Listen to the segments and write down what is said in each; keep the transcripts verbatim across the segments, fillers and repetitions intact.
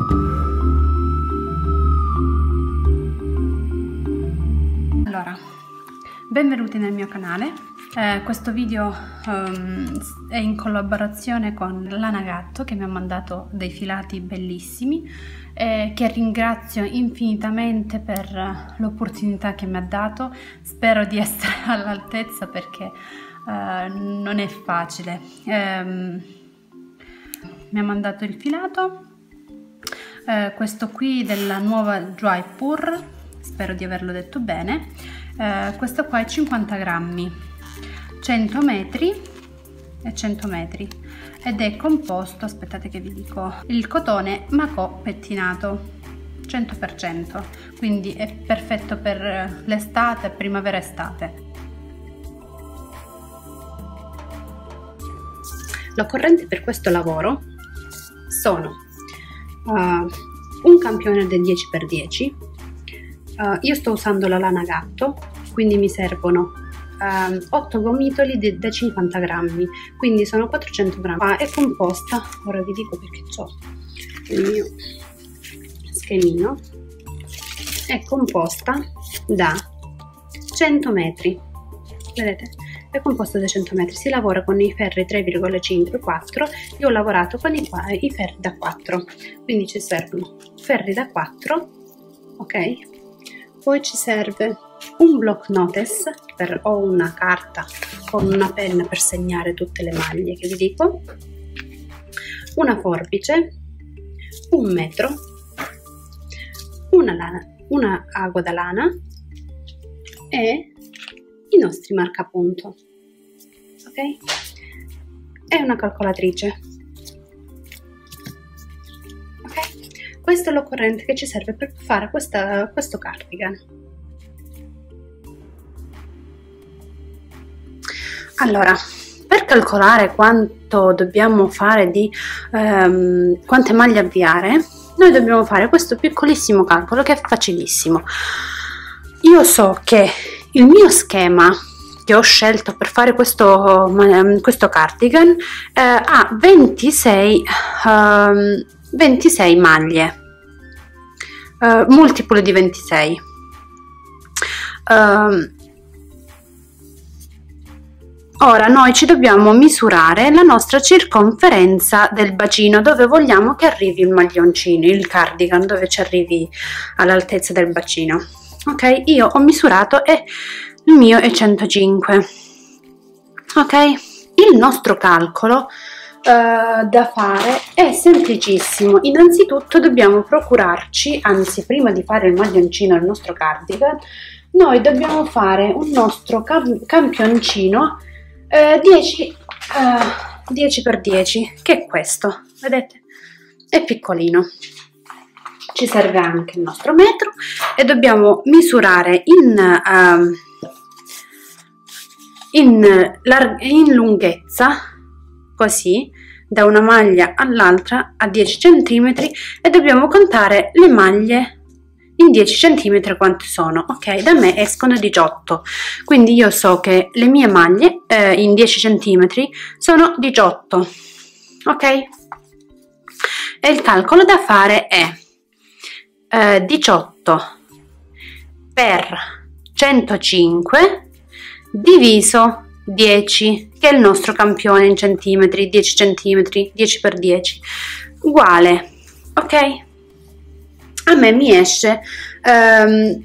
Allora, benvenuti nel mio canale. Eh, questo video um, è in collaborazione con Lana Gatto, che mi ha mandato dei filati bellissimi, eh, che ringrazio infinitamente per l'opportunità che mi ha dato. Spero di essere all'altezza perché eh, non è facile. Eh, mi ha mandato il filato, eh, questo qui della nuova Dry Pur, spero di averlo detto bene. Eh, questo qua è cinquanta grammi, cento metri e cento metri, ed è composto, aspettate che vi dico, il cotone Macò pettinato cento per cento, quindi è perfetto per l'estate, primavera estate. L'occorrente per questo lavoro sono uh, un campione del dieci per dieci. Uh, io sto usando la Lana Gatto, quindi mi servono Um, otto gomitoli da cinquanta grammi, quindi sono quattrocento grammi. Ah, è composta, ora vi dico perché ho il mio schemino, è composta da cento metri, vedete? È composta da cento metri, si lavora con i ferri tre virgola cinque quattro, io ho lavorato con i, i ferri da quattro, quindi ci servono ferri da quattro, ok? Poi ci serve un block notice per, o una carta con una penna per segnare tutte le maglie che vi dico, una forbice, un metro, una, lana, una agua da lana e i nostri marcapunto, ok? E una calcolatrice. Ok? Questo è l'occorrente che ci serve per fare questa, questo cardigan. Allora, per calcolare quanto dobbiamo fare di ehm, quante maglie avviare, noi dobbiamo fare questo piccolissimo calcolo che è facilissimo. Io so che il mio schema che ho scelto per fare questo, questo cardigan eh, ha ventisei, um, ventisei maglie, uh, multiplo di ventisei. Um, Ora noi ci dobbiamo misurare la nostra circonferenza del bacino, dove vogliamo che arrivi il maglioncino, il cardigan, dove ci arrivi all'altezza del bacino. Ok, io ho misurato e il mio è centocinque. Ok, il nostro calcolo uh, da fare è semplicissimo. Innanzitutto dobbiamo procurarci, anzi prima di fare il maglioncino, il nostro cardigan, noi dobbiamo fare un nostro cam campioncino Uh, dieci, uh, dieci per dieci, che è questo, vedete? È piccolino. Ci serve anche il nostro metro e dobbiamo misurare in, uh, in, in lunghezza, così, da una maglia all'altra a dieci centimetri, e dobbiamo contare le maglie in dieci centimetri quante sono. Ok, da me escono diciotto, quindi io so che le mie maglie eh, in dieci centimetri sono diciotto. Ok, e il calcolo da fare è eh, diciotto per centocinque diviso dieci, che è il nostro campione in centimetri, dieci centimetri, dieci per dieci, uguale, ok? A me mi esce um,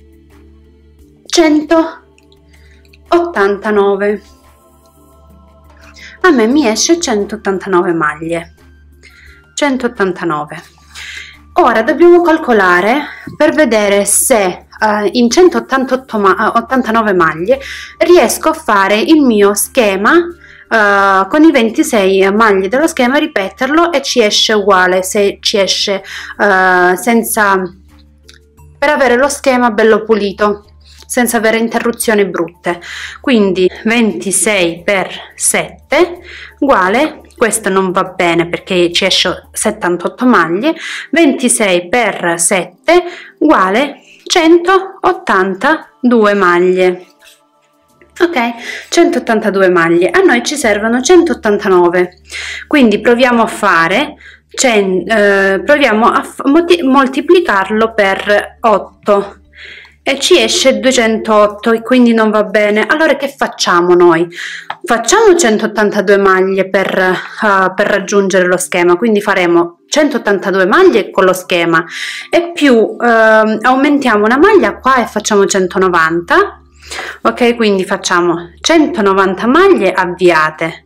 centottantanove. A me mi esce centottantanove maglie. centottantanove. Ora dobbiamo calcolare per vedere se uh, in centottantanove maglie riesco a fare il mio schema uh, con i ventisei maglie dello schema, ripeterlo, e ci esce uguale, se ci esce uh, senza, per avere lo schema bello pulito, senza avere interruzioni brutte. Quindi ventisei per sette uguale, questo non va bene perché ci esce settantotto maglie, ventisei per sette uguale centottantadue maglie. Ok, centottantadue maglie, a noi ci servono centottantanove, quindi proviamo a fare eh, proviamo a moltiplicarlo per otto e ci esce duecentootto e quindi non va bene. Allora che facciamo noi? Facciamo centottantadue maglie per, uh, per raggiungere lo schema, quindi faremo centottantadue maglie con lo schema e più uh, aumentiamo una maglia qua e facciamo centonovanta. Ok, quindi facciamo centonovanta maglie avviate.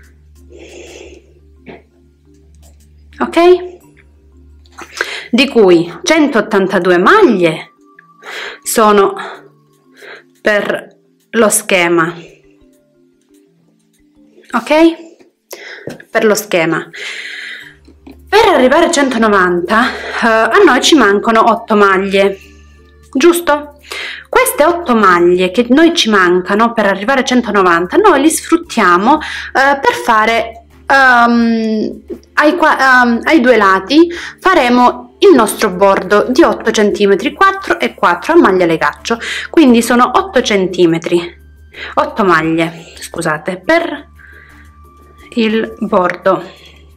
Ok, di cui centottantadue maglie sono per lo schema, ok, per lo schema. Per arrivare a centonovanta uh, a noi ci mancano otto maglie, giusto? Queste otto maglie che noi ci mancano per arrivare a centonovanta noi li sfruttiamo uh, per fare Um, ai, um, ai due lati faremo il nostro bordo di otto centimetri, quattro e quattro a maglia legaccio, quindi sono otto centimetri, otto maglie, scusate, per il bordo.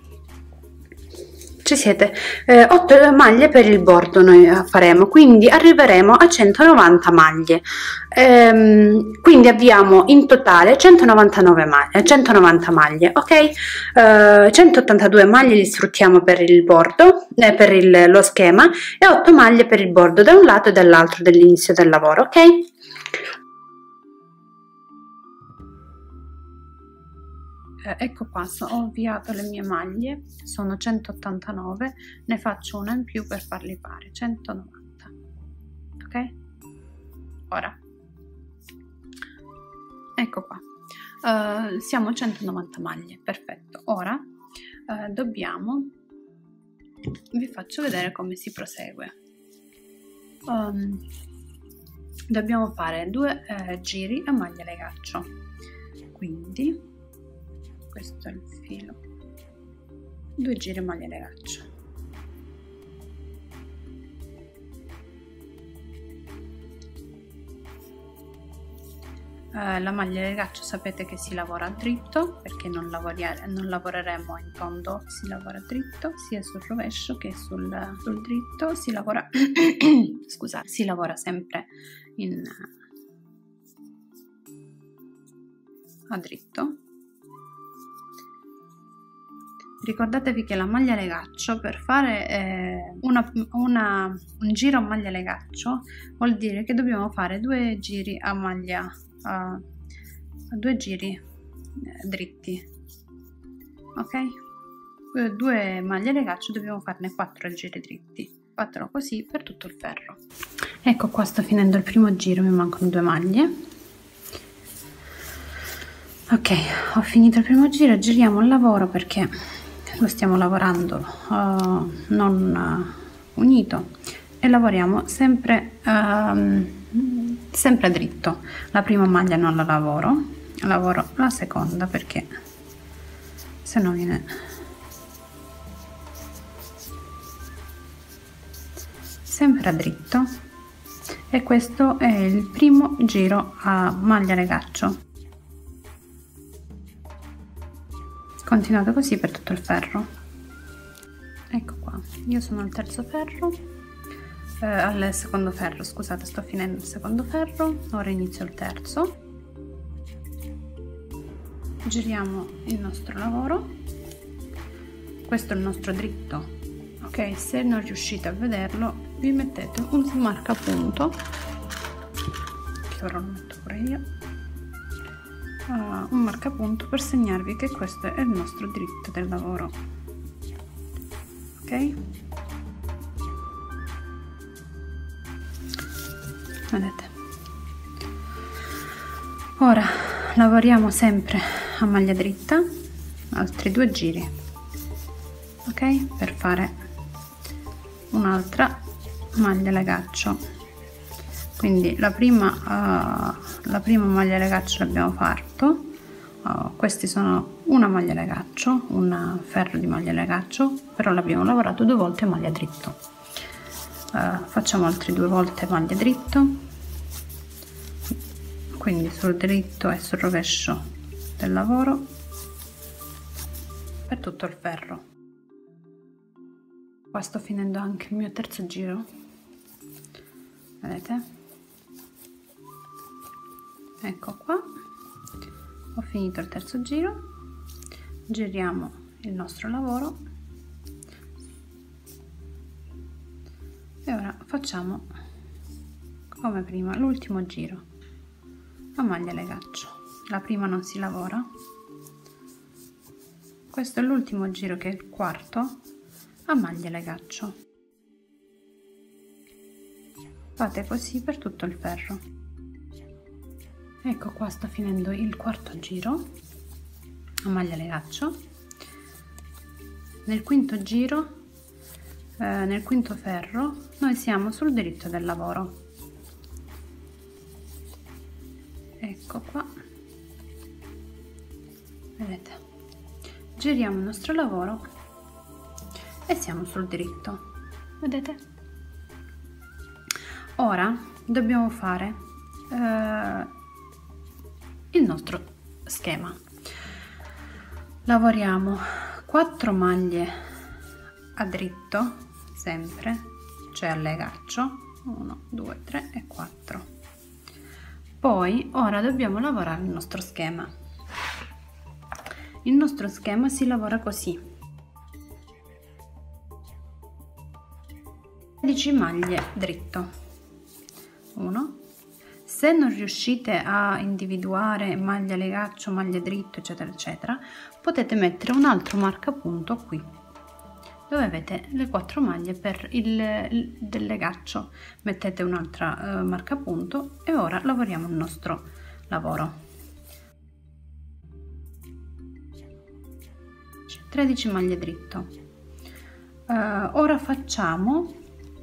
Ci siete? Eh, otto maglie per il bordo noi faremo, quindi arriveremo a centonovanta maglie. Ehm, quindi abbiamo in totale centonovantanove maglie, centonovanta maglie, ok? Eh, centottantadue maglie li sfruttiamo per il bordo, eh, per il, lo schema, e otto maglie per il bordo da un lato e dall'altro dell'inizio del lavoro, ok? Ecco qua, ho avviato le mie maglie, sono centottantanove, ne faccio una in più per farli pari, centonovanta, ok? Ora, ecco qua, uh, siamo a centonovanta maglie, perfetto. Ora uh, dobbiamo, vi faccio vedere come si prosegue. Um, dobbiamo fare due uh, giri a maglia legaccio, quindi questo è il filo, due giri a maglia legaccio, eh, la maglia legaccio sapete che si lavora dritto perché non, non lavoreremo in tondo, si lavora dritto sia sul rovescio che sul, sul dritto, si lavora scusate, si lavora sempre in a dritto. Ricordatevi che la maglia legaccio, per fare eh, una, una, un giro a maglia legaccio vuol dire che dobbiamo fare due giri a maglia uh, due giri eh, dritti, ok? Due maglie legaccio dobbiamo farne quattro giri dritti, fatelo così per tutto il ferro. Ecco qua, sto finendo il primo giro, mi mancano due maglie. Ok, ho finito il primo giro, giriamo il lavoro perché lo stiamo lavorando uh, non uh, unito e lavoriamo sempre uh, sempre dritto. La prima maglia non la lavoro, lavoro la seconda perché se no viene sempre a dritto, e questo è il primo giro a maglia legaccio. Continuate così per tutto il ferro. Ecco qua, io sono al terzo ferro, eh, al secondo ferro, scusate, sto finendo il secondo ferro, ora inizio il terzo. Giriamo il nostro lavoro, questo è il nostro dritto, ok? Se non riuscite a vederlo vi mettete un marcapunto, che ora lo metto pure io, Uh, un marcapunto per segnarvi che questo è il nostro dritto del lavoro, ok? Vedete, ora lavoriamo sempre a maglia dritta altri due giri, ok, per fare un'altra maglia legaccio. Quindi la prima, uh, la prima maglia legaccio l'abbiamo fatto, uh, questi sono una maglia legaccio, un ferro di maglia legaccio, però l'abbiamo lavorato due volte a maglia dritto. Uh, facciamo altre due volte maglia dritto, quindi sul dritto e sul rovescio del lavoro per tutto il ferro. Qua sto finendo anche il mio terzo giro, vedete? Ecco qua, ho finito il terzo giro, giriamo il nostro lavoro e ora facciamo come prima l'ultimo giro a maglia legaccio. La prima non si lavora, questo è l'ultimo giro che è il quarto a maglia legaccio. Fate così per tutto il ferro. Ecco qua, sto finendo il quarto giro a maglia legaccio. Nel quinto giro, eh, nel quinto ferro, noi siamo sul diritto del lavoro. Ecco qua, vedete, giriamo il nostro lavoro e siamo sul diritto, vedete? Ora dobbiamo fare eh, il nostro schema. Lavoriamo quattro maglie a dritto, sempre, cioè a legaccio, uno, due, tre e quattro. Poi ora dobbiamo lavorare il nostro schema. Il nostro schema si lavora così: tredici maglie dritto, uno. Se non riuscite a individuare maglia legaccio, maglia dritto, eccetera eccetera, potete mettere un altro marcapunto qui dove avete le quattro maglie per il, il del legaccio, mettete un'altra eh, marcapunto e ora lavoriamo il nostro lavoro. tredici maglie dritto. Uh, ora facciamo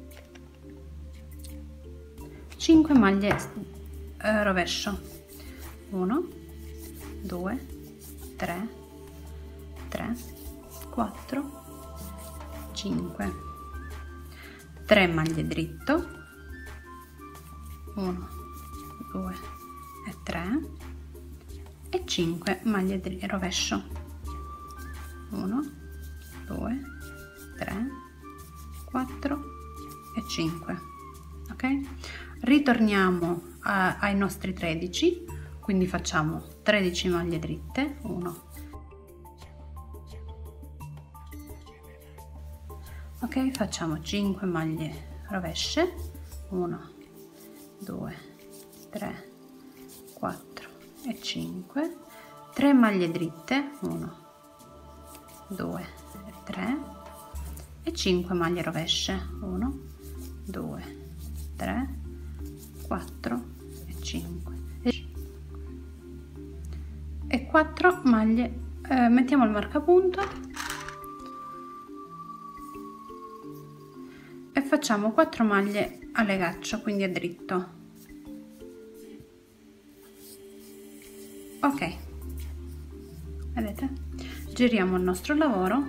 cinque maglie uh, rovescio, uno, due, tre, tre, quattro, cinque, tre maglie dritto, uno, due e tre e cinque maglie di rovescio, uno, due, tre, quattro e cinque. Ok, ritorniamo a, ai nostri tredici, quindi facciamo tredici maglie dritte, uno, ok, facciamo cinque maglie rovesce, uno, due, tre, quattro e cinque, tre maglie dritte, uno, due e tre e cinque maglie rovesce, uno, due, tre, quattro e cinque e quattro maglie. Eh, mettiamo il marcapunto e facciamo quattro maglie a legaccio, quindi a dritto. Ok, vedete, giriamo il nostro lavoro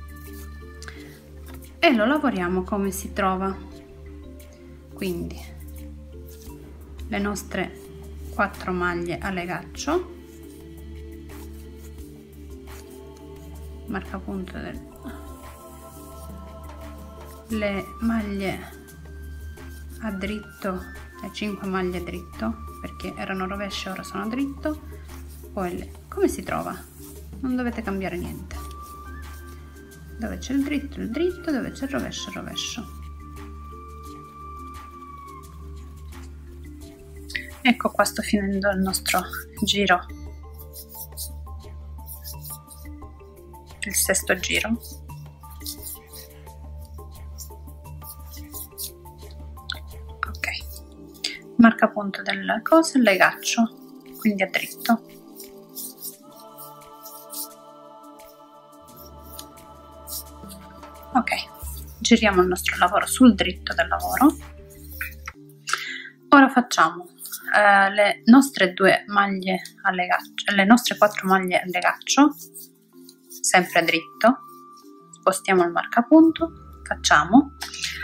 e lo lavoriamo come si trova, quindi le nostre quattro maglie a legaccio, marcapunto del, le maglie a dritto, le cinque maglie a dritto perché erano rovesce, ora sono a dritto. Poi le, come si trova, non dovete cambiare niente, dove c'è il dritto il dritto, dove c'è il rovescio il rovescio. Ecco qua, sto finendo il nostro giro, il sesto giro. Ok, marcapunto del coso, il legaccio, quindi a dritto. Ok, giriamo il nostro lavoro sul dritto del lavoro. Ora facciamo uh, le nostre due maglie a legaccio, le nostre quattro maglie a legaccio, sempre a dritto. Spostiamo il marcapunto, facciamo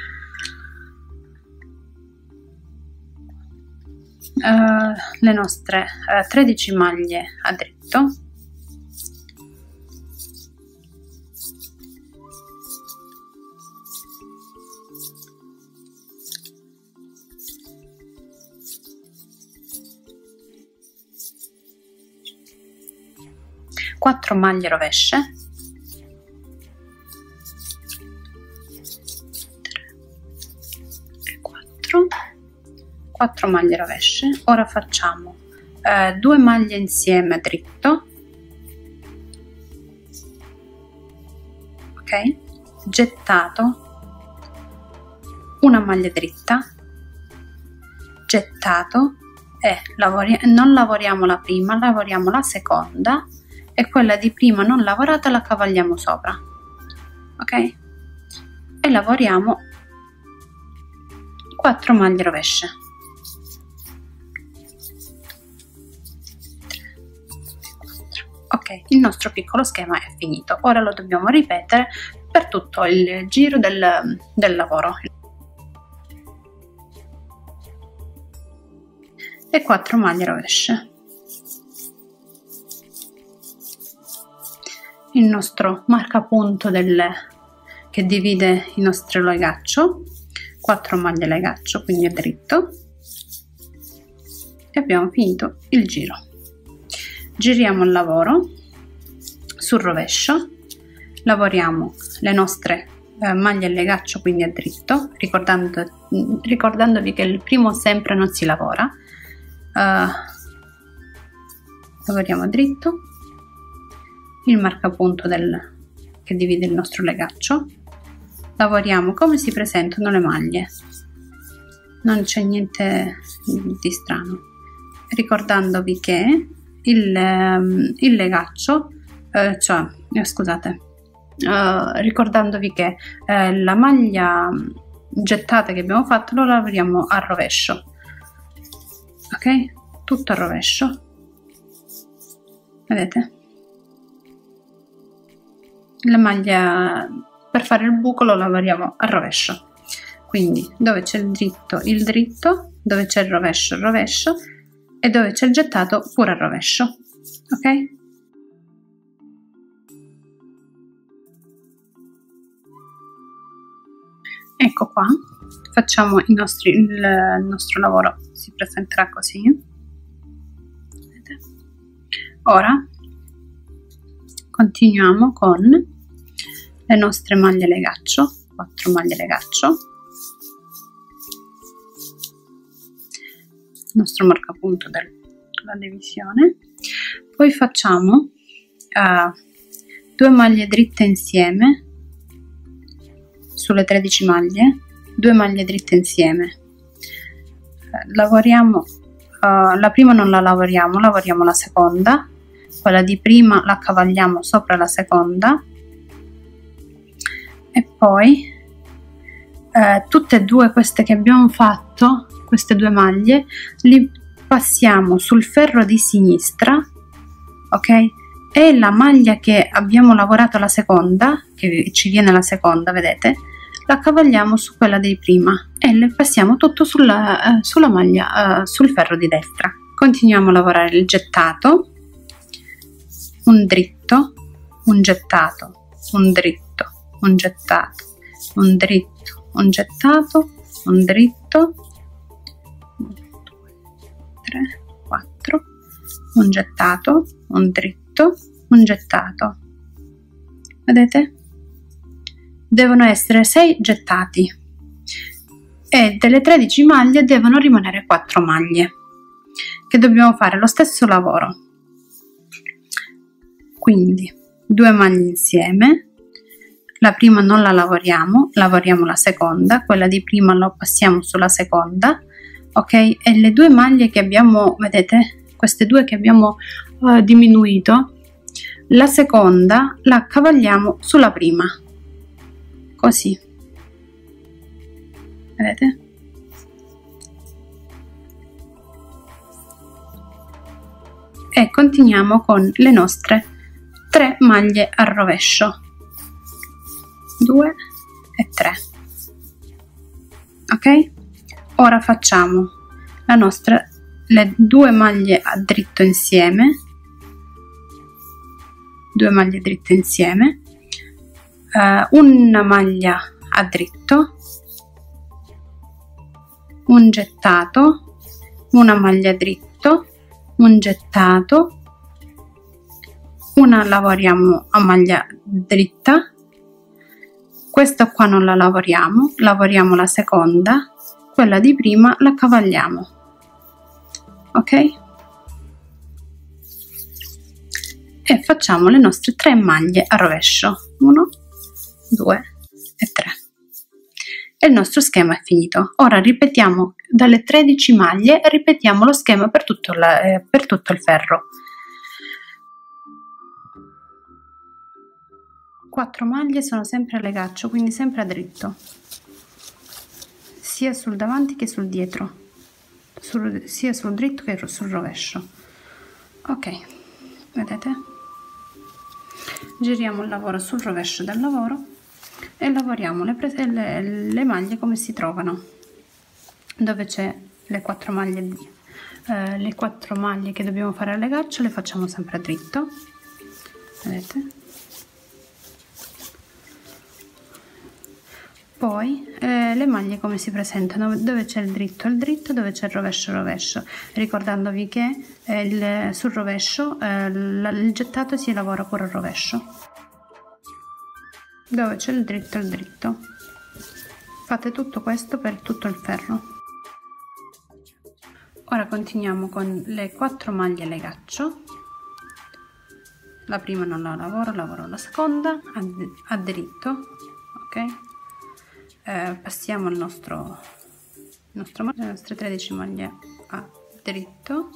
uh, le nostre uh, tredici maglie a dritto, quattro maglie rovesce, quattro maglie rovesce. Ora facciamo eh, due maglie insieme dritto, ok, gettato, una maglia dritta, gettato, e lavori non lavoriamo la prima, lavoriamo la seconda, e quella di prima non lavorata la cavalliamo sopra, ok, e lavoriamo quattro maglie rovesce. Ok, il nostro piccolo schema è finito. Ora lo dobbiamo ripetere per tutto il giro del, del lavoro. E quattro maglie rovesce. Il nostro marcapunto del, che divide il nostro legaccio, quattro maglie legaccio, quindi è dritto, e abbiamo finito il giro. Giriamo il lavoro sul rovescio, lavoriamo le nostre eh, maglie a legaccio, quindi a dritto, ricordando, ricordandovi che il primo sempre non si lavora. Uh, lavoriamo a dritto, il marcapunto del, che divide il nostro legaccio, lavoriamo come si presentano le maglie, non c'è niente di strano, ricordandovi che il, um, il legaccio, eh, cioè eh, scusate, uh, ricordandovi che eh, la maglia gettata che abbiamo fatto lo lavoriamo a rovescio, ok, tutto a rovescio, vedete, la maglia per fare il buco lo lavoriamo a rovescio, quindi dove c'è il dritto il dritto, dove c'è il rovescio il rovescio, e dove c'è il gettato pure a rovescio, ok. Ecco qua, facciamo i nostri, il, il nostro lavoro si presenterà così. Vedete? Ora continuiamo con le nostre maglie legaccio, quattro maglie legaccio, il nostro marcapunto della divisione, poi facciamo uh, due maglie dritte insieme sulle tredici maglie, due maglie dritte insieme, uh, lavoriamo uh, la prima non la lavoriamo, lavoriamo la seconda, quella di prima la cavalliamo sopra la seconda, e poi eh, tutte e due queste che abbiamo fatto, queste due maglie, li passiamo sul ferro di sinistra, ok, e la maglia che abbiamo lavorato la seconda, che ci viene la seconda, vedete, la cavalliamo su quella di prima e le passiamo tutto sulla, eh, sulla maglia, eh, sul ferro di destra. Continuiamo a lavorare il gettato, un dritto, un gettato, un dritto, un gettato, un dritto, un gettato, un dritto, uno, due, tre, quattro, un gettato, un dritto, un gettato. Vedete? Devono essere sei gettati e delle tredici maglie devono rimanere quattro maglie, che dobbiamo fare lo stesso lavoro. Quindi due maglie insieme, la prima non la lavoriamo, lavoriamo la seconda, quella di prima la passiamo sulla seconda, ok, e le due maglie che abbiamo, vedete, queste due che abbiamo uh, diminuito, la seconda la cavalliamo sulla prima, così, vedete? E continuiamo con le nostre tre maglie a rovescio, due e tre, ok. Ora facciamo la nostra, le due maglie a dritto insieme, due maglie dritte insieme, uh, una maglia a dritto, un gettato, una maglia a dritto, un gettato, una lavoriamo a maglia dritta, questa qua non la lavoriamo, lavoriamo la seconda, quella di prima la cavalliamo, ok? E facciamo le nostre tre maglie a rovescio, uno, due e tre. E il nostro schema è finito. Ora ripetiamo dalle tredici maglie, ripetiamo lo schema per tutto, la, eh, per tutto il ferro. quattro maglie sono sempre a legaccio, quindi sempre a dritto, sia sul davanti che sul dietro, sul, sia sul dritto che sul rovescio. Ok, vedete? Giriamo il lavoro sul rovescio del lavoro e lavoriamo le, le, le maglie come si trovano, dove c'è le quattro maglie, eh, le quattro maglie che dobbiamo fare a legaccio le facciamo sempre a dritto, vedete? Poi eh, le maglie come si presentano, dove c'è il dritto il dritto, dove c'è il rovescio il rovescio, ricordandovi che eh, il, sul rovescio eh, il gettato si lavora pure al rovescio, dove c'è il dritto il dritto. Fate tutto questo per tutto il ferro. Ora continuiamo con le quattro maglie legaccio, la prima non la lavoro, lavoro la seconda a, a dritto, ok? Eh, passiamo il nostro, il nostro le nostre tredici maglie a dritto,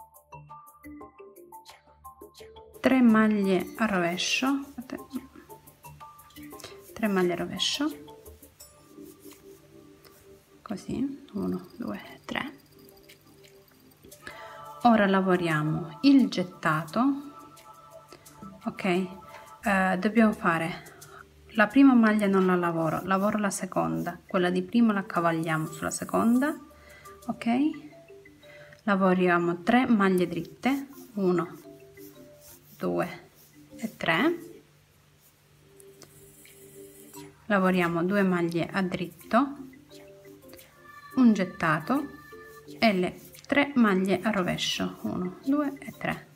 tre maglie a rovescio, tre maglie a rovescio, così, uno, due, tre. Ora lavoriamo il gettato, ok? Eh, dobbiamo fare la prima maglia, non la lavoro, lavoro la seconda, quella di prima la cavalliamo sulla seconda, ok? Lavoriamo tre maglie dritte, uno, due e tre, lavoriamo due maglie a dritto, un gettato e le tre maglie a rovescio, uno, due e tre.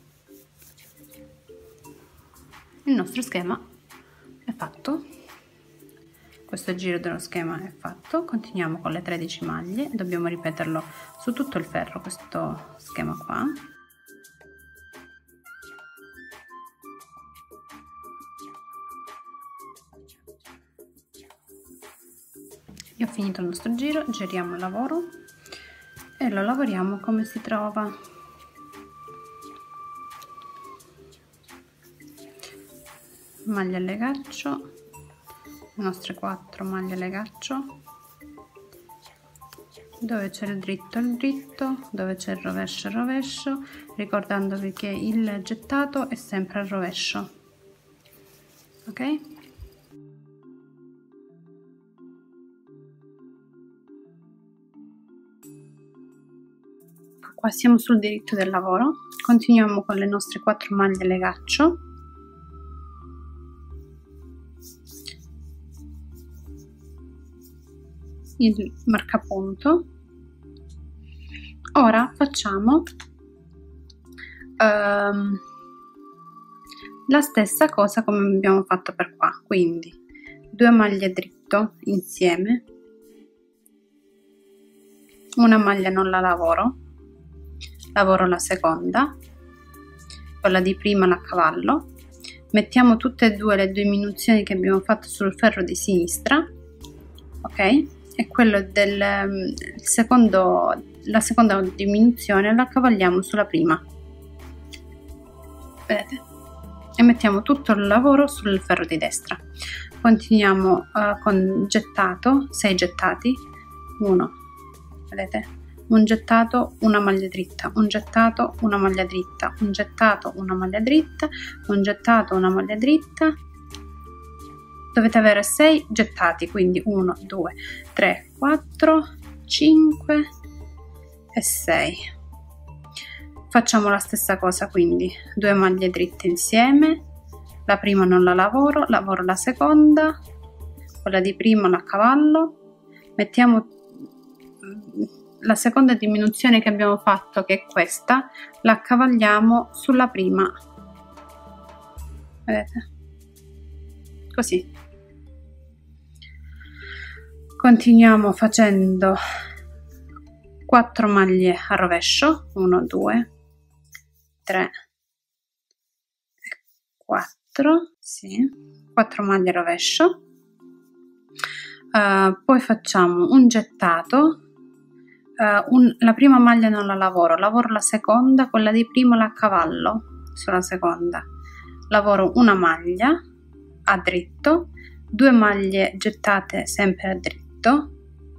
Il nostro schema è fatto, questo giro dello schema è fatto. Continuiamo con le tredici maglie, dobbiamo ripeterlo su tutto il ferro questo schema qua. Io ho finito il nostro giro, giriamo il lavoro e lo lavoriamo come si trova. Maglia a legaccio, le nostre quattro maglie a legaccio, dove c'è il dritto il dritto, dove c'è il rovescio il rovescio, ricordandovi che il gettato è sempre al rovescio, ok? Qua siamo sul diritto del lavoro, continuiamo con le nostre quattro maglie a legaccio, il marcapunto. Ora facciamo um, la stessa cosa come abbiamo fatto per qua, quindi due maglie dritto insieme, una maglia non la lavoro, lavoro la seconda, quella di prima la cavallo, mettiamo tutte e due le diminuzioni che abbiamo fatto sul ferro di sinistra, ok? E quello del secondo, la seconda diminuzione la cavalliamo sulla prima, vedete? E mettiamo tutto il lavoro sul ferro di destra. Continuiamo uh, con gettato, sei gettati, uno, vedete? Un gettato, una maglia dritta, un gettato, una maglia dritta, un gettato, una maglia dritta, un gettato, una maglia dritta. Dovete avere sei gettati, quindi uno, due, tre, quattro, cinque e sei. Facciamo la stessa cosa, quindi due maglie dritte insieme, la prima non la lavoro, lavoro la seconda, quella di prima la cavallo, mettiamo la seconda diminuzione che abbiamo fatto, che è questa, la cavalliamo sulla prima, vedete? Così. Continuiamo facendo quattro maglie a rovescio, uno, due, tre, quattro, sì, quattro maglie a rovescio. Uh, poi facciamo un gettato. Uh, un, la prima maglia non la lavoro, lavoro la seconda, quella di prima la accavallo sulla seconda, lavoro una maglia a dritto, due maglie gettate sempre a dritto,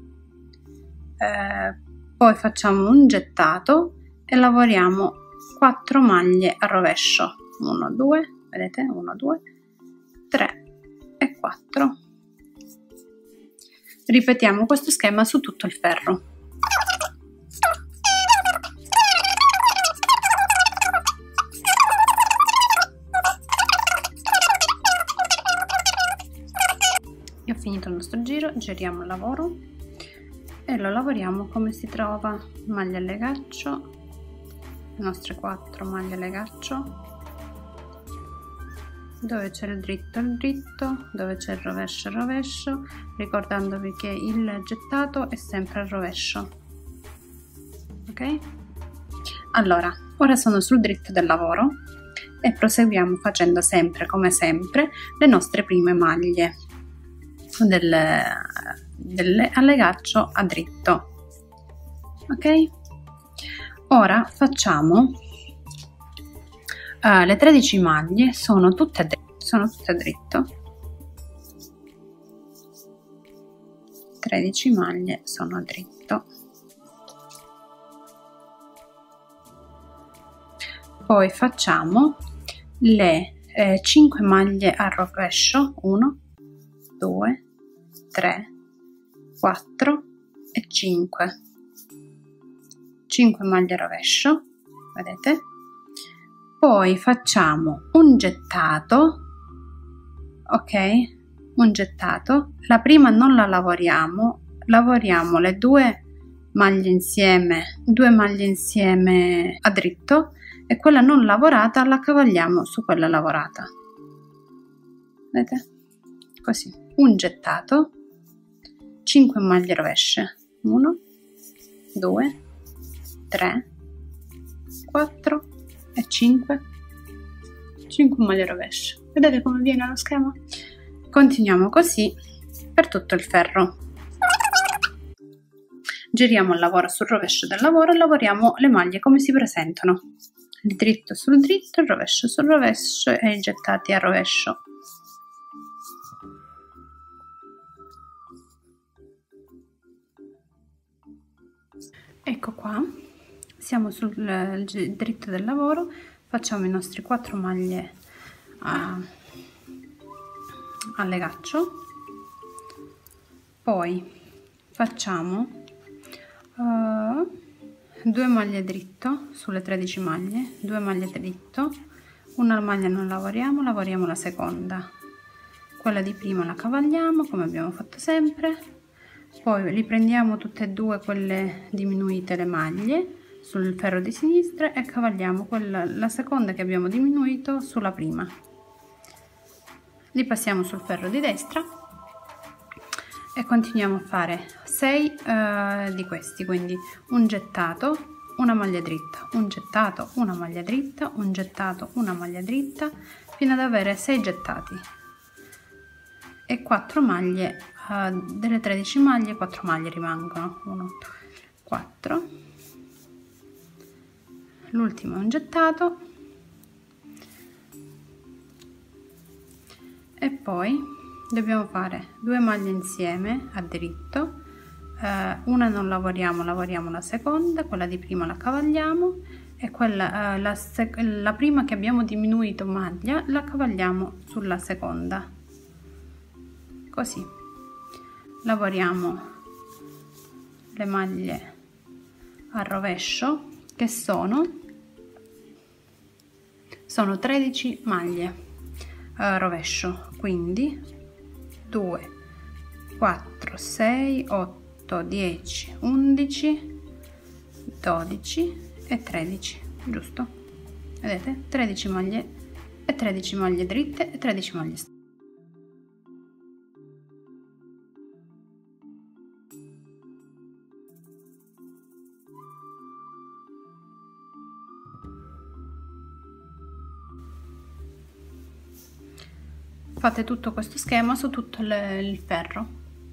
eh, poi facciamo un gettato e lavoriamo quattro maglie a rovescio, uno, due, vedete, uno, due, tre e quattro. Ripetiamo questo schema su tutto il ferro. Ho finito il nostro giro, giriamo il lavoro e lo lavoriamo come si trova: maglia a legaccio, le nostre quattro maglie a legaccio, dove c'è il dritto il dritto, dove c'è il rovescio il rovescio, ricordandovi che il gettato è sempre al rovescio. Ok? Allora, ora sono sul dritto del lavoro e proseguiamo facendo sempre come sempre le nostre prime maglie del, del allegaccio a dritto. Ok? Ora facciamo uh, le tredici maglie, sono tutte a dritto, sono tutte a dritto. tredici maglie sono a dritto. Poi facciamo le eh, cinque maglie a rovescio, uno, due, tre, quattro e cinque. cinque maglie a rovescio, vedete? Poi facciamo un gettato, ok? Un gettato. La prima non la lavoriamo, lavoriamo le due maglie insieme, due maglie insieme a dritto, e quella non lavorata la cavalliamo su quella lavorata. Vedete? Così. Un gettato, cinque maglie rovesce, uno, due, tre, quattro e cinque. cinque maglie rovesce. Vedete come viene lo schema? Continuiamo così per tutto il ferro. Giriamo il lavoro sul rovescio del lavoro e lavoriamo le maglie come si presentano: il dritto sul dritto, il rovescio sul rovescio e i gettati a rovescio. Ecco qua, siamo sul dritto del lavoro, facciamo i nostri quattro maglie a, a legaccio, poi facciamo uh, due maglie dritto sulle tredici maglie, due maglie dritto, una maglia non lavoriamo, lavoriamo la seconda, quella di prima la cavalliamo come abbiamo fatto sempre. Poi riprendiamo tutte e due quelle diminuite, le maglie, sul ferro di sinistra e cavalliamo quella, la seconda che abbiamo diminuito sulla prima. Li passiamo sul ferro di destra e continuiamo a fare sei eh, di questi, quindi un gettato, una maglia dritta, un gettato, una maglia dritta, un gettato, una maglia dritta, fino ad avere sei gettati e quattro maglie. Uh, delle tredici maglie quattro maglie rimangono, uno, due, quattro, l'ultimo è un gettato e poi dobbiamo fare due maglie insieme a dritto, uh, una non lavoriamo, lavoriamo la seconda, quella di prima la cavalliamo e quella, uh, la, la prima che abbiamo diminuito maglia la cavalliamo sulla seconda, così. Lavoriamo le maglie a rovescio che sono sono tredici maglie a rovescio, quindi due, quattro, sei, otto, dieci, undici, dodici e tredici, giusto? Vedete? tredici maglie e tredici maglie dritte e tredici maglie strette. Fate tutto questo schema su tutto le, il ferro.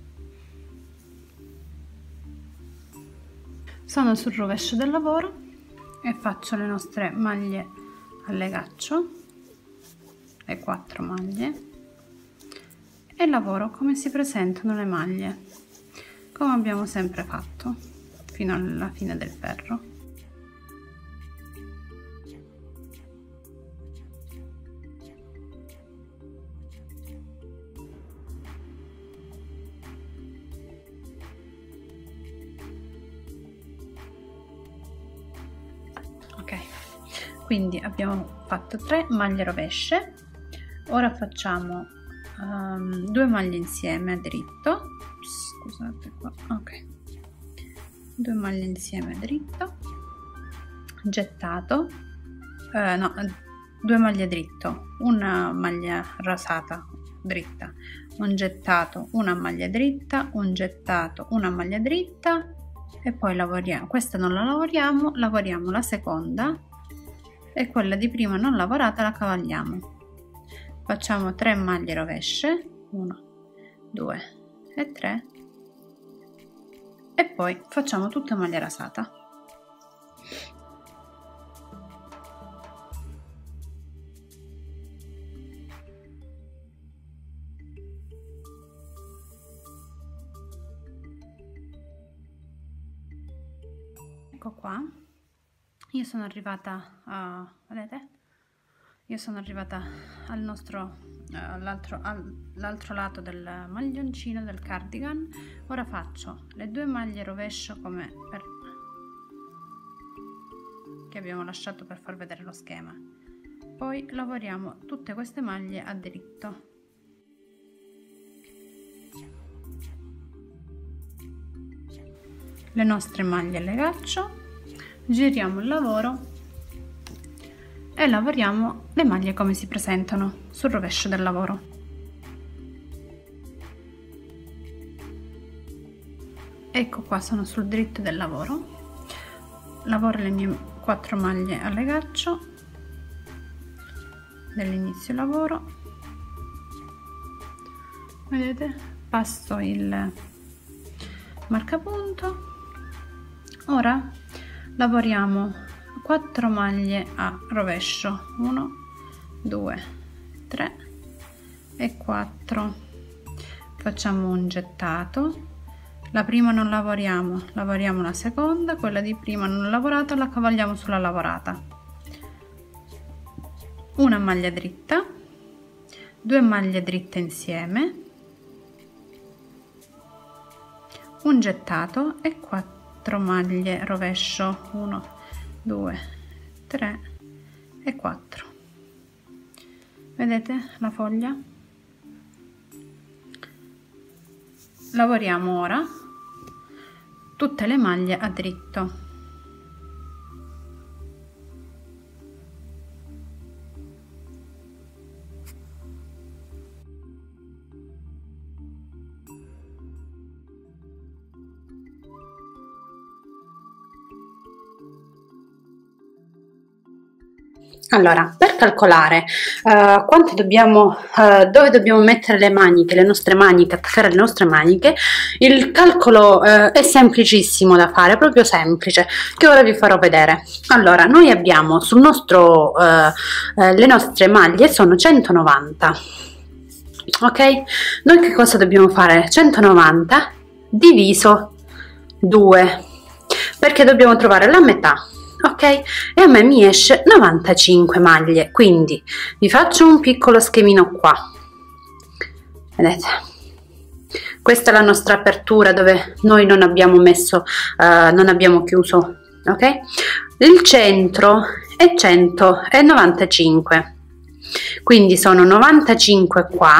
Sono sul rovescio del lavoro e faccio le nostre maglie a legaccio, le quattro maglie, e lavoro come si presentano le maglie, come abbiamo sempre fatto fino alla fine del ferro. Quindi abbiamo fatto tre maglie rovesce, ora facciamo um, due maglie insieme a dritto, scusate qua, ok, due maglie insieme a dritto, gettato, eh, no, due maglie dritto, una maglia rasata dritta, un gettato, una maglia dritta, un gettato, una maglia dritta, e poi lavoriamo, questa non la lavoriamo, lavoriamo la seconda, e quella di prima non lavorata la cavalliamo. Facciamo tre maglie rovesce, uno, due e tre, e poi facciamo tutta maglia rasata. Ecco qua. Io sono arrivata a, vedete? Io sono arrivata al nostro, all'altro all'altro lato del maglioncino del cardigan. Ora faccio le due maglie rovescio come per, che abbiamo lasciato per far vedere lo schema. Poi lavoriamo tutte queste maglie a dritto. Le nostre maglie a legaccio. Giriamo il lavoro e lavoriamo le maglie come si presentano sul rovescio del lavoro. Ecco qua, sono sul dritto del lavoro, lavoro le mie quattro maglie a legaccio dell'inizio lavoro, vedete, passo il marcapunto. Ora lavoriamo quattro maglie a rovescio, uno, due, tre e quattro, facciamo un gettato, la prima non lavoriamo, lavoriamo la seconda, quella di prima non lavorata la cavalliamo sulla lavorata, una maglia dritta, due maglie dritte insieme, un gettato e quattro maglie rovescio, uno, due, tre e quattro. Vedete la foglia? Lavoriamo ora tutte le maglie a dritto. Allora, per calcolare uh, quanto dobbiamo, uh, dove dobbiamo mettere le maniche, le nostre maniche, attaccare le nostre maniche, il calcolo uh, è semplicissimo da fare, proprio semplice, che ora vi farò vedere. Allora, noi abbiamo sul nostro, uh, uh, le nostre maglie sono centonovanta, ok? Noi che cosa dobbiamo fare? centonovanta diviso due, perché dobbiamo trovare la metà. Ok, e a me mi esce novantacinque maglie, quindi vi faccio un piccolo schemino qua, vedete, questa è la nostra apertura dove noi non abbiamo messo, uh, non abbiamo chiuso, ok, il centro è centonovantacinque, quindi sono novantacinque qua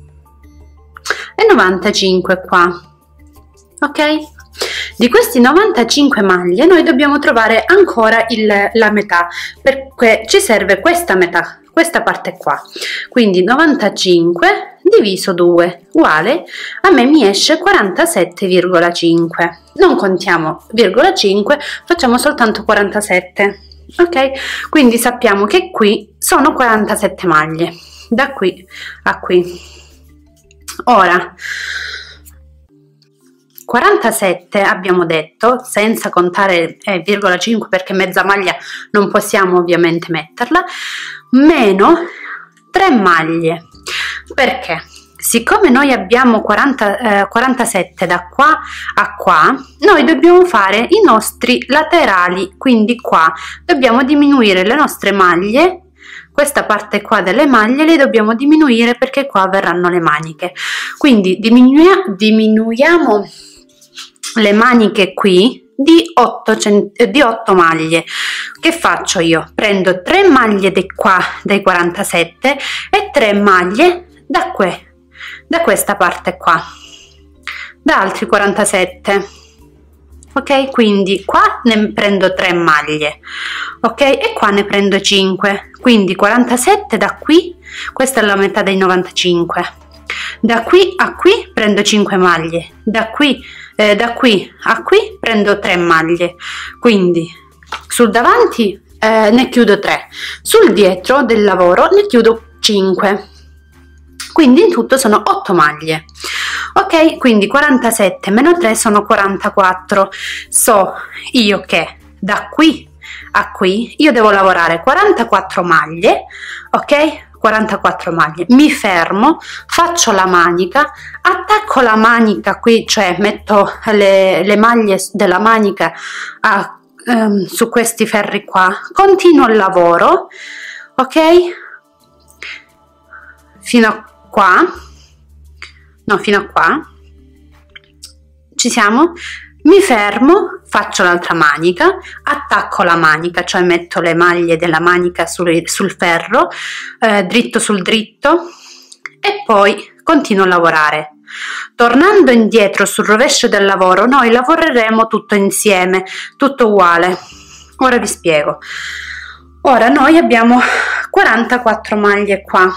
e novantacinque qua, ok. Di questi novantacinque maglie noi dobbiamo trovare ancora il, la metà, perché ci serve questa metà, questa parte qua, quindi novantacinque diviso due uguale, a me mi esce quarantasette virgola cinque. Non contiamo virgola cinque, facciamo soltanto quarantasette. Ok, quindi sappiamo che qui sono quarantasette maglie, da qui a qui. Ora quarantasette abbiamo detto, senza contare eh, virgola cinque, perché mezza maglia non possiamo ovviamente metterla, meno tre maglie. Perché? Siccome noi abbiamo quaranta, eh, quarantasette da qua a qua, noi dobbiamo fare i nostri laterali, quindi qua dobbiamo diminuire le nostre maglie, questa parte qua delle maglie le dobbiamo diminuire perché qua verranno le maniche, quindi diminuia, diminuiamo le maniche qui di otto, di otto maglie. Che faccio io? Prendo tre maglie di qua dai quarantasette e tre maglie da qui, da questa parte qua, da altri quarantasette. Ok, quindi qua ne prendo tre maglie, ok, e qua ne prendo cinque, quindi quarantasette da qui, questa è la metà dei novantacinque, da qui a qui prendo cinque maglie, da qui, eh, da qui a qui prendo tre maglie, quindi sul davanti eh, ne chiudo tre, sul dietro del lavoro ne chiudo cinque. Quindi in tutto sono otto maglie. Ok, quindi quarantasette meno tre sono quarantaquattro. So io che da qui a qui io devo lavorare quarantaquattro maglie, ok? quarantaquattro maglie. Mi fermo, faccio la manica, attacco la manica qui, cioè metto le, le maglie della manica a, um, su questi ferri qua, continuo il lavoro, ok? Fino a qua, no, fino a qua, ci siamo, mi fermo, faccio l'altra manica, attacco la manica, cioè metto le maglie della manica sul, sul ferro, eh, dritto sul dritto, e poi continuo a lavorare. Tornando indietro sul rovescio del lavoro, noi lavoreremo tutto insieme, tutto uguale. Ora vi spiego. Ora noi abbiamo quarantaquattro maglie qua.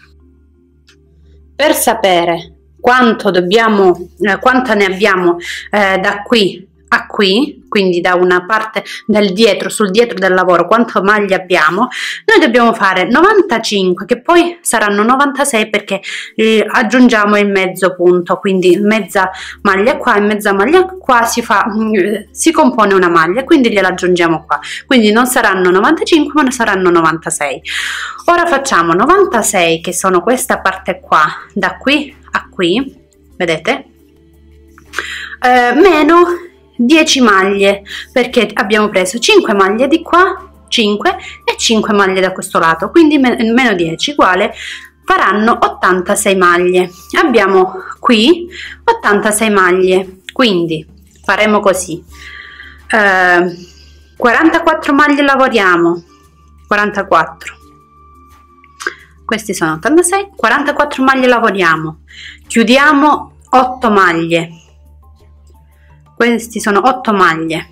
Per sapere quanto dobbiamo, eh, quanta ne abbiamo eh, da qui a qui, quindi da una parte del dietro, sul dietro del lavoro, quanto maglie abbiamo, noi dobbiamo fare novantacinque, che poi saranno novantasei perché eh, aggiungiamo il mezzo punto, quindi mezza maglia qua e mezza maglia qua si fa, eh, si compone una maglia, quindi gliela aggiungiamo qua, quindi non saranno novantacinque ma saranno novantasei. Ora facciamo novantasei, che sono questa parte qua, da qui a qui, vedete, eh, meno dieci maglie, perché abbiamo preso cinque maglie di qua, cinque, e cinque maglie da questo lato, quindi meno dieci uguale faranno ottantasei maglie. Abbiamo qui ottantasei maglie, quindi faremo così, eh, quarantaquattro maglie lavoriamo, quarantaquattro, questi sono ottantasei, quarantaquattro maglie lavoriamo, chiudiamo otto maglie, questi sono otto maglie,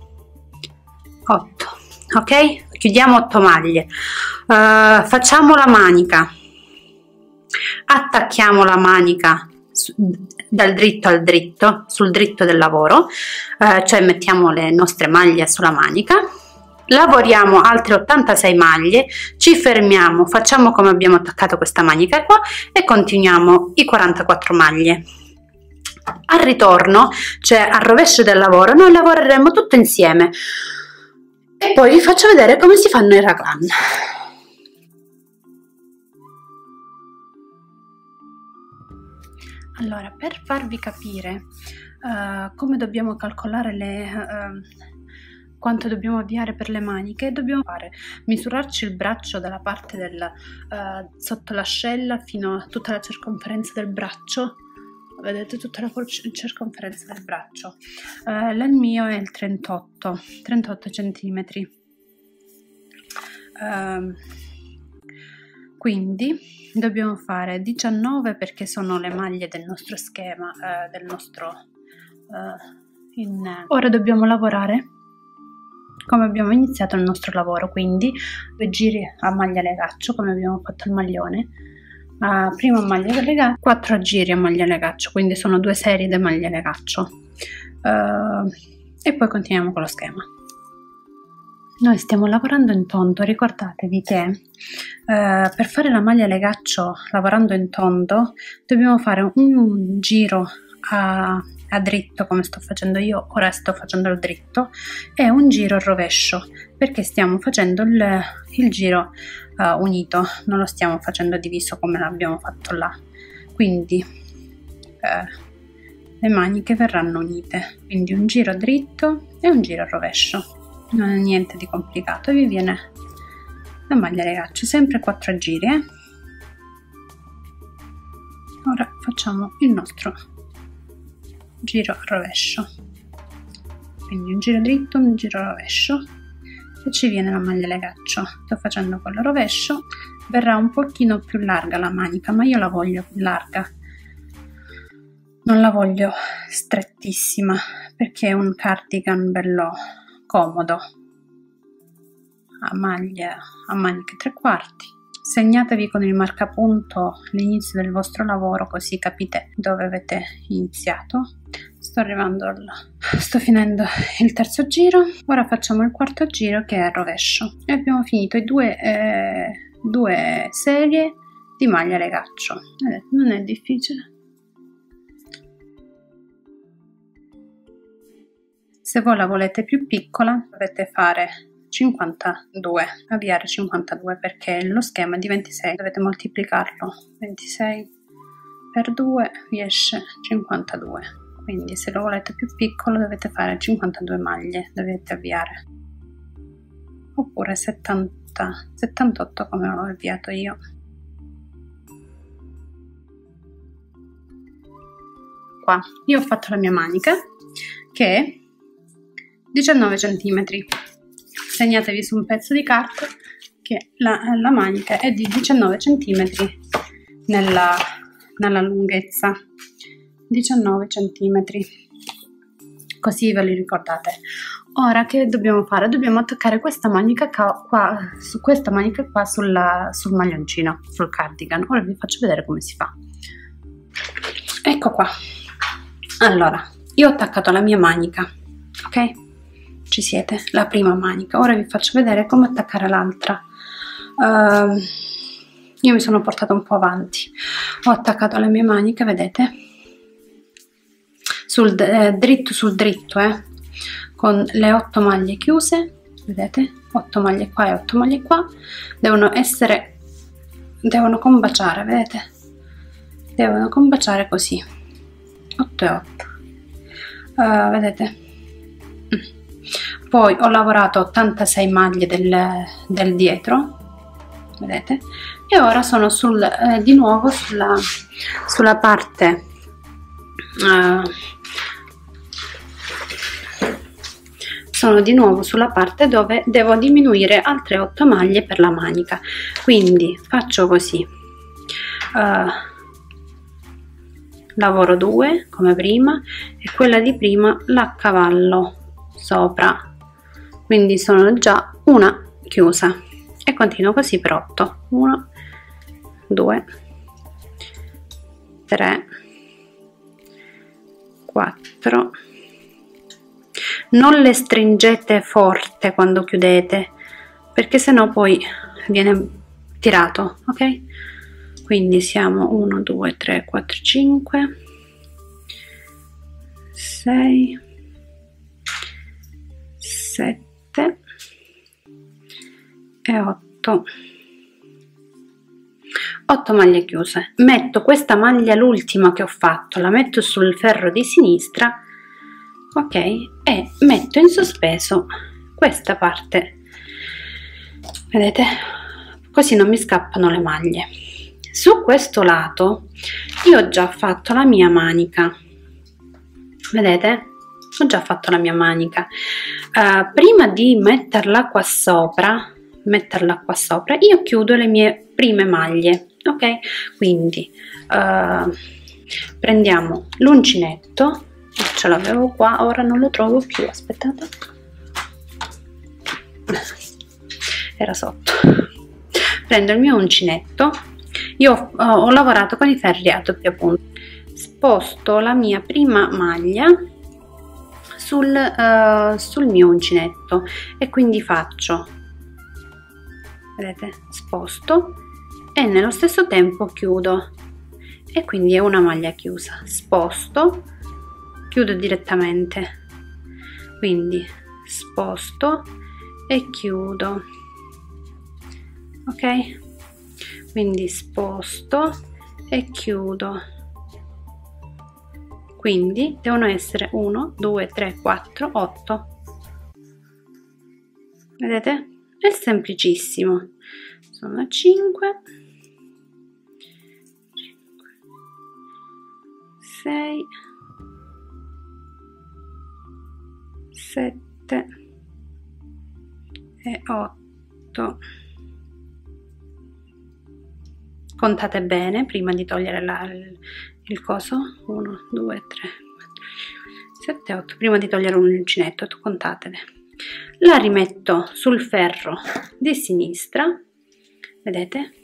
otto, ok, chiudiamo otto maglie, uh, facciamo la manica, attacchiamo la manica su, dal dritto al dritto, sul dritto del lavoro, uh, cioè mettiamo le nostre maglie sulla manica, lavoriamo altre ottantasei maglie, ci fermiamo, facciamo come abbiamo attaccato questa manica qua e continuiamo i quarantaquattro maglie. Al ritorno, cioè al rovescio del lavoro, noi lavoreremo tutto insieme e poi vi faccio vedere come si fanno i raglan. Allora, per farvi capire uh, come dobbiamo calcolare le uh, quanto dobbiamo avviare per le maniche, dobbiamo fare misurarci il braccio dalla parte del uh, sotto l'ascella fino a tutta la circonferenza del braccio. Vedete tutta la circonferenza del braccio. Uh, il mio è il trentotto centimetri. Uh, quindi dobbiamo fare diciannove perché sono le maglie del nostro schema, uh, del nostro uh, in... Ora dobbiamo lavorare come abbiamo iniziato il nostro lavoro, quindi due giri a maglia legaccio come abbiamo fatto il maglione, uh, prima a maglia legaccio, quattro giri a maglia legaccio, quindi sono due serie di maglia legaccio, uh, e poi continuiamo con lo schema. Noi stiamo lavorando in tondo, ricordatevi che uh, per fare la maglia legaccio lavorando in tondo dobbiamo fare un giro a a dritto come sto facendo io, ora sto facendo il dritto, e un giro al rovescio, perché stiamo facendo il, il giro uh, unito, non lo stiamo facendo diviso come l'abbiamo fatto là, quindi uh, le maniche verranno unite, quindi un giro dritto e un giro al rovescio, non è niente di complicato, e vi viene la maglia legaccio, sempre quattro giri, eh? Ora facciamo il nostro giro al rovescio, quindi un giro dritto, un giro al rovescio, e ci viene la maglia legaccio. Sto facendo quello al rovescio, verrà un pochino più larga la manica, ma io la voglio più larga, non la voglio strettissima, perché è un cardigan bello comodo a maglia a maniche tre quarti. Segnatevi con il marcapunto l'inizio del vostro lavoro, così capite dove avete iniziato. Sto arrivando al... sto finendo il terzo giro, ora facciamo il quarto giro che è al rovescio e abbiamo finito i due, eh, due serie di maglia legaccio. Vedete, non è difficile. Se voi la volete più piccola dovete fare cinquantadue, avviare cinquantadue, perché lo schema di ventisei dovete moltiplicarlo, ventisei per due vi esce cinquantadue, quindi se lo volete più piccolo dovete fare cinquantadue maglie, dovete avviare, oppure settanta, settantotto come l'ho avviato io. Qua io ho fatto la mia manica che è diciannove centimetri. Segnatevi su un pezzo di carta che la, la manica è di diciannove centimetri nella, nella lunghezza, diciannove centimetri, così ve li ricordate. Ora che dobbiamo fare? Dobbiamo attaccare questa manica qua, qua su questa manica qua sulla, sul maglioncino, sul cardigan. Ora vi faccio vedere come si fa. Ecco qua. Allora, io ho attaccato la mia manica, ok? Ci siete? La prima manica. Ora vi faccio vedere come attaccare l'altra. Uh, io mi sono portata un po' avanti. Ho attaccato la mia manica, vedete? Sul eh, dritto sul dritto, eh? Con le otto maglie chiuse, vedete? otto maglie qua e otto maglie qua. Devono essere, devono combaciare, vedete? Devono combaciare così. otto e otto. Uh, vedete? Mm. Poi ho lavorato ottantasei maglie del, del dietro, vedete, e ora sono sul, eh, di nuovo sulla, sulla parte eh, sono di nuovo sulla parte dove devo diminuire altre otto maglie per la manica, quindi faccio così, eh, lavoro due come prima e quella di prima la accavallo sopra, quindi sono già una chiusa e continuo così per otto. uno, due, tre, quattro. Non le stringete forte quando chiudete, perché sennò poi viene tirato, ok? Quindi siamo uno, due, tre, quattro, cinque, sei, sette e otto. otto maglie chiuse. Metto questa maglia, l'ultima che ho fatto, la metto sul ferro di sinistra, ok, e metto in sospeso questa parte, vedete, così non mi scappano le maglie. Su questo lato io ho già fatto la mia manica, vedete, ho già fatto la mia manica. Uh, prima di metterla qua sopra metterla qua sopra io chiudo le mie prime maglie, ok? Quindi uh, prendiamo l'uncinetto, ce l'avevo qua, ora non lo trovo più, aspettate, era sotto. Prendo il mio uncinetto, io ho, ho lavorato con i ferri a doppia punta, sposto la mia prima maglia sul, uh, sul mio uncinetto e quindi faccio, vedete, sposto e nello stesso tempo chiudo e quindi è una maglia chiusa. Sposto, chiudo direttamente, quindi sposto e chiudo, ok? Quindi sposto e chiudo, quindi devono essere uno, due, tre, quattro, otto, vedete? È semplicissimo, sono cinque, sei, sette e otto. Contate bene prima di togliere la, il, il coso, uno, due, tre, quattro, sette, otto, prima di togliere un uncinetto, contatele. La rimetto sul ferro di sinistra, vedete,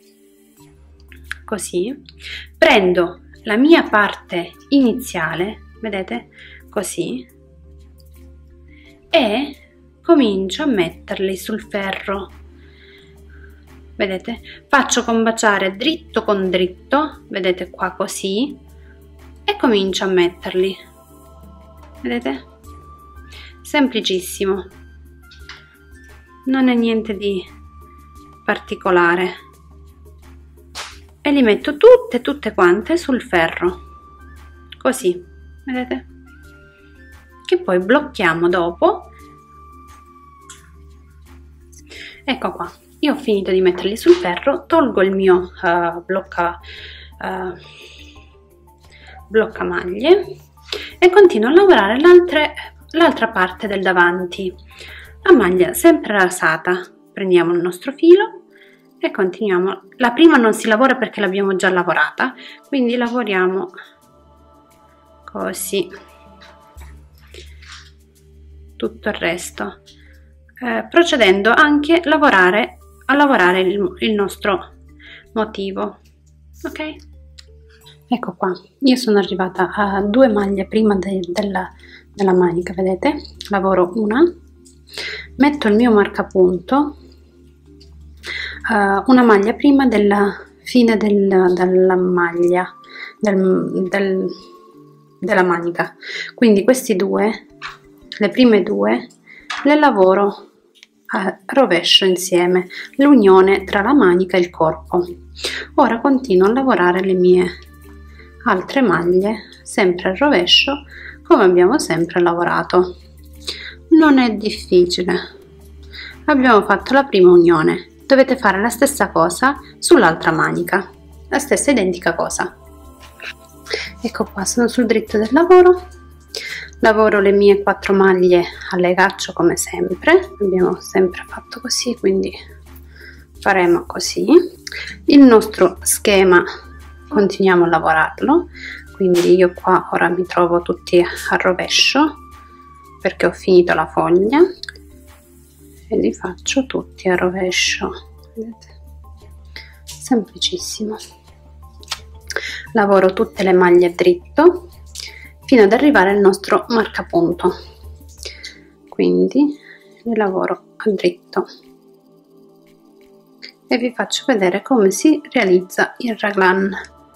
così, prendo la mia parte iniziale, vedete, così, e comincio a metterli sul ferro, vedete, faccio combaciare dritto con dritto, vedete qua così, e comincio a metterli, vedete, semplicissimo, non è niente di particolare, e li metto tutte tutte quante sul ferro, così, vedete, che poi blocchiamo dopo. Ecco qua, io ho finito di metterli sul ferro, tolgo il mio uh, blocca, uh, blocca maglie e continuo a lavorare l'altra parte del davanti. La maglia sempre rasata, prendiamo il nostro filo e continuiamo. La prima non si lavora perché l'abbiamo già lavorata, quindi lavoriamo così tutto il resto, eh, procedendo anche lavorare, a lavorare il, il nostro motivo, ok? Ecco qua, io sono arrivata a due maglie prima de, della, della manica, vedete? Lavoro una, metto il mio marcapunto uh, una maglia prima della fine del, della maglia del, del, della manica, quindi questi due, le prime due le lavoro a rovescio insieme, l'unione tra la manica e il corpo. Ora continuo a lavorare le mie altre maglie sempre a rovescio come abbiamo sempre lavorato. Non è difficile, abbiamo fatto la prima unione, dovete fare la stessa cosa sull'altra manica, la stessa identica cosa. Ecco qua, sono sul dritto del lavoro, lavoro le mie quattro maglie a legaccio come sempre, abbiamo sempre fatto così, quindi faremo così. Il nostro schema continuiamo a lavorarlo, quindi io qua ora mi trovo tutti a rovescio perché ho finito la foglia e li faccio tutti a rovescio, vedete? Semplicissimo. Lavoro tutte le maglie dritto fino ad arrivare al nostro marcapunto, quindi le lavoro a dritto e vi faccio vedere come si realizza il raglan.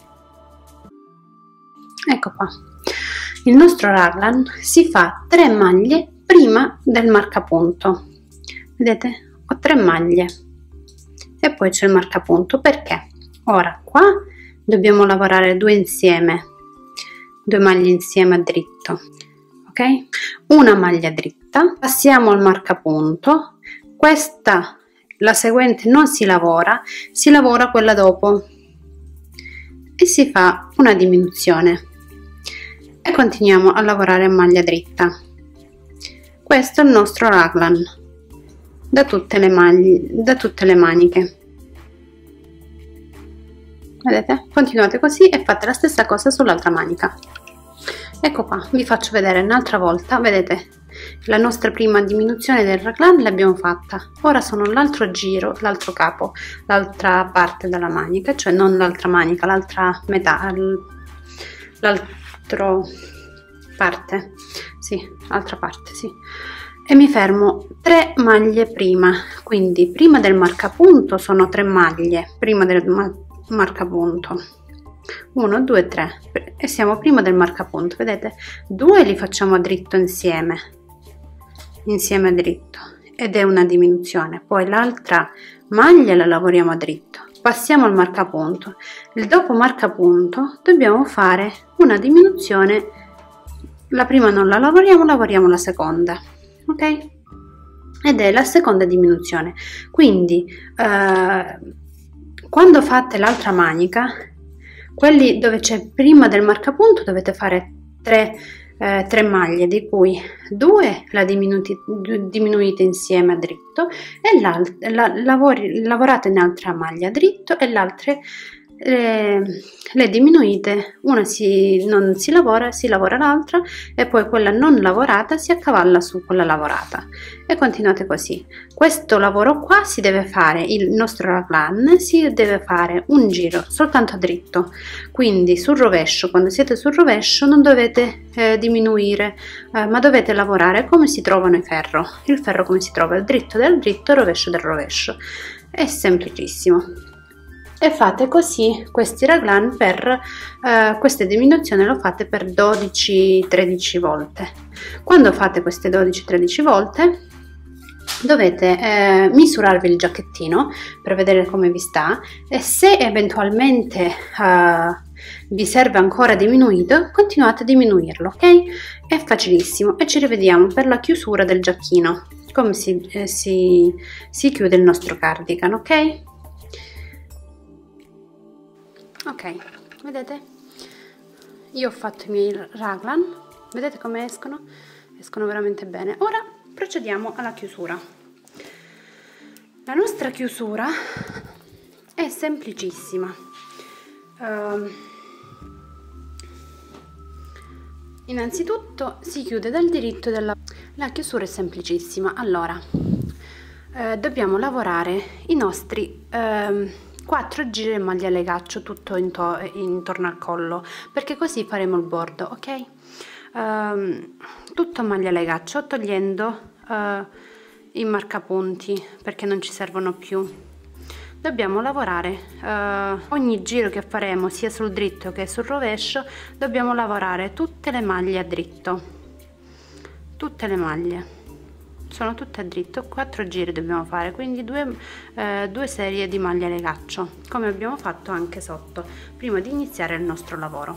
Ecco qua, il nostro raglan si fa tre maglie prima del marcapunto, vedete, ho tre maglie e poi c'è il marcapunto, perché ora qua dobbiamo lavorare due insieme, due maglie insieme a dritto, ok? Una maglia dritta, passiamo al marcapunto, questa, la seguente non si lavora, si lavora quella dopo e si fa una diminuzione e continuiamo a lavorare a maglia dritta. Questo è il nostro raglan da tutte le maglie, da tutte le maniche, vedete? Continuate così e fate la stessa cosa sull'altra manica. Ecco qua, vi faccio vedere un'altra volta, vedete, La nostra prima diminuzione del raglan l'abbiamo fatta, ora sono l'altro giro, l'altro capo, l'altra parte della manica, cioè non l'altra manica, l'altra metà, l'altro parte, sì, altra parte, sì. E mi fermo tre maglie prima, quindi prima del marcapunto sono tre maglie, prima del marcapunto, uno, due, tre, e siamo prima del marcapunto, vedete? Due li facciamo a dritto insieme, insieme a dritto, ed è una diminuzione, poi l'altra maglia la lavoriamo a dritto, passiamo al marcapunto, il dopo marcapunto dobbiamo fare una diminuzione, la prima non la lavoriamo, lavoriamo la seconda, ok? Ed è la seconda diminuzione, quindi eh, quando fate l'altra manica, quelli dove c'è prima del marcapunto dovete fare tre, eh, tre maglie, di cui due la diminuite, diminuite insieme a dritto e l'altra la, lavori, lavorate in altra maglia a dritto e l'altra le, le diminuite, una si, non si lavora, si lavora l'altra e poi quella non lavorata si accavalla su quella lavorata e continuate così. Questo lavoro qua si deve fare, il nostro raglan si deve fare un giro soltanto a dritto, quindi sul rovescio, quando siete sul rovescio non dovete eh, diminuire, eh, ma dovete lavorare come si trovano i ferro, il ferro come si trova, il dritto del dritto, il rovescio del rovescio, è semplicissimo. E fate così questi raglan per eh, queste diminuzioni, lo fate per dodici tredici volte. Quando fate queste dodici tredici volte dovete eh, misurarvi il giacchettino per vedere come vi sta e se eventualmente eh, vi serve ancora diminuito, continuate a diminuirlo, ok? È facilissimo e ci rivediamo per la chiusura del giacchino, come si, eh, si, si chiude il nostro cardigan, ok? Ok, vedete? Io ho fatto i miei raglan, vedete come escono? Escono veramente bene. Ora procediamo alla chiusura. La nostra chiusura è semplicissima. Uh, innanzitutto si chiude dal diritto della... La chiusura è semplicissima. Allora, uh, dobbiamo lavorare i nostri... Uh, quattro giri in maglia legaccio tutto into intorno al collo, perché così faremo il bordo, ok? Um, tutto a maglia legaccio, togliendo uh, i marcapunti perché non ci servono più. Dobbiamo lavorare uh, ogni giro che faremo sia sul dritto che sul rovescio, dobbiamo lavorare tutte le maglie a dritto, tutte le maglie sono tutte a dritto, quattro giri dobbiamo fare, quindi due, eh, due serie di maglia legaccio, come abbiamo fatto anche sotto, prima di iniziare il nostro lavoro.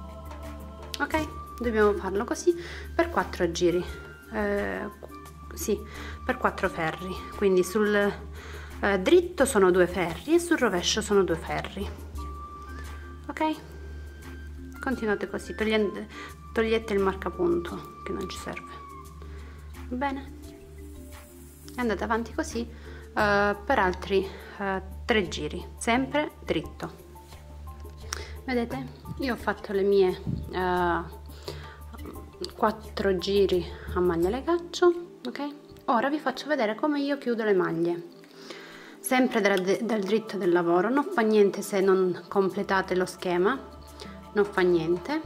Ok, dobbiamo farlo così per quattro giri, eh, sì, per quattro ferri, quindi sul eh, dritto sono due ferri e sul rovescio sono due ferri. Ok, continuate così, togliete, togliete il marcapunto che non ci serve. Bene, andate avanti così uh, per altri uh, tre giri, sempre dritto. Vedete, io ho fatto le mie uh, quattro giri a maglia legaccio, ok? Ora vi faccio vedere come io chiudo le maglie, sempre dal, dal dritto del lavoro. Non fa niente se non completate lo schema, non fa niente.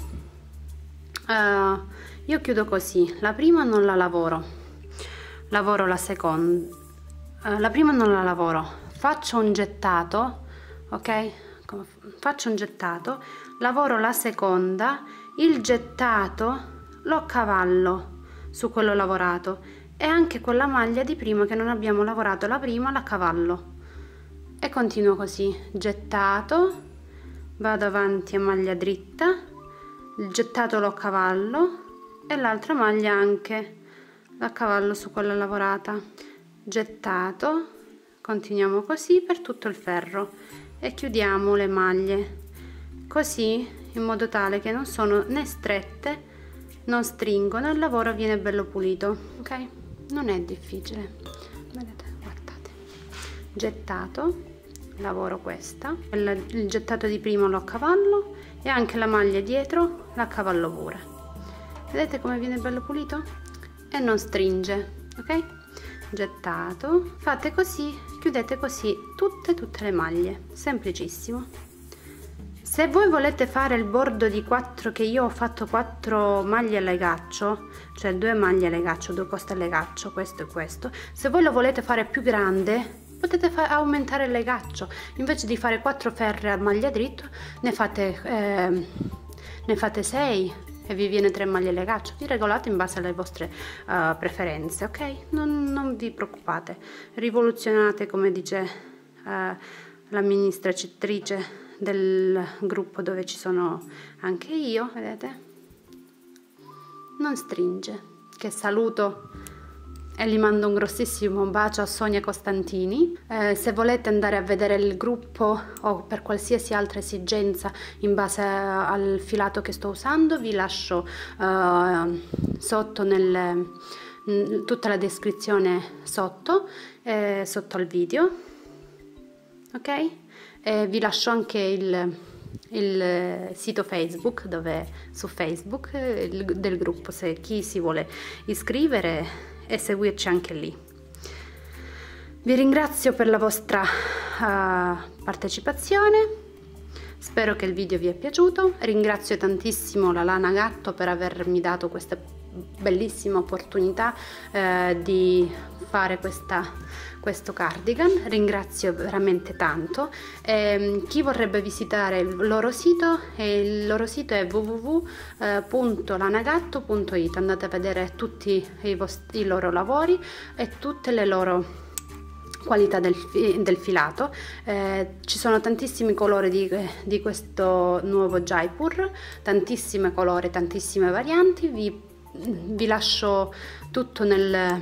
Uh, io chiudo così, la prima non la lavoro, lavoro la seconda, uh, la prima non la lavoro, faccio un gettato, ok? Faccio un gettato, lavoro la seconda, il gettato lo cavallo su quello lavorato e anche quella maglia di prima che non abbiamo lavorato, la prima la cavallo e continuo così, gettato, vado avanti a maglia dritta, il gettato lo cavallo e l'altra maglia anche la cavallo su quella lavorata, gettato, continuiamo così per tutto il ferro e chiudiamo le maglie così in modo tale che non sono né strette, non stringono, il lavoro viene bello pulito, ok? Non è difficile, vedete, guardate, gettato, lavoro questa, il, il gettato di prima lo cavallo e anche la maglia dietro la cavallo pure, vedete come viene bello pulito? e non stringe, ok? Gettato, fate così, chiudete così tutte tutte le maglie, semplicissimo. Se voi volete fare il bordo di quattro, che io ho fatto quattro maglie a legaccio, cioè due maglie a legaccio, due coste a legaccio, questo e questo, se voi lo volete fare più grande potete aumentare il legaccio, invece di fare quattro ferre a maglia dritto ne fate eh, ne fate sei e vi viene tre maglie a legaccio. Vi regolate in base alle vostre uh, preferenze, ok? Non, non vi preoccupate, rivoluzionate, come dice uh, l'amministratrice del gruppo dove ci sono anche io, vedete? Non stringe. Che saluto e gli mando un grossissimo bacio a Sonia Costantini. Eh, se volete andare a vedere il gruppo o per qualsiasi altra esigenza in base al filato che sto usando, vi lascio eh, sotto nel, tutta la descrizione sotto, eh, sotto al video, ok? E vi lascio anche il, il sito Facebook, dove su Facebook il, del gruppo, se chi si vuole iscrivere e seguirci anche lì. Vi ringrazio per la vostra uh, partecipazione, spero che il video vi è piaciuto. Ringrazio tantissimo la Lana Gatto per avermi dato questa bellissima opportunità uh, di fare questa, questo cardigan. Ringrazio veramente tanto. E chi vorrebbe visitare il loro sito, il loro sito è w w w punto lanagatto punto it. Andate a vedere tutti i, vostri, i loro lavori e tutte le loro qualità del, del filato. Eh, ci sono tantissimi colori di, di questo nuovo Jaipur, tantissime colori, tantissime varianti. Vi, vi lascio tutto nel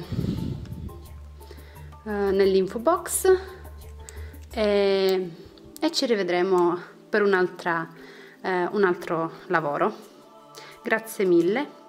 Uh, nell'info box e, e ci rivedremo per un'altra uh, un altro lavoro. Grazie mille.